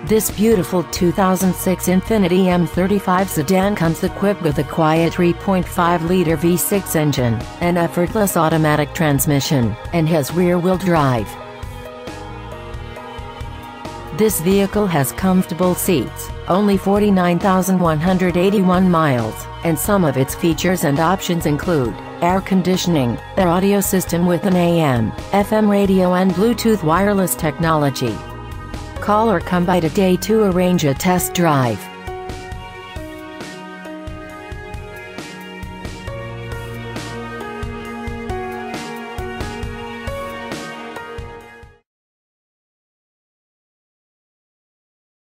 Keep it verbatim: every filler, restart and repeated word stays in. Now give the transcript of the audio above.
This beautiful two thousand six Infiniti M thirty-five sedan comes equipped with a quiet three point five liter V six engine, an effortless automatic transmission, and has rear-wheel drive. This vehicle has comfortable seats, only forty-nine thousand one hundred eighty-one miles, and some of its features and options include air conditioning, an audio system with an A M, F M radio and Bluetooth wireless technology. Call or come by today to arrange a test drive.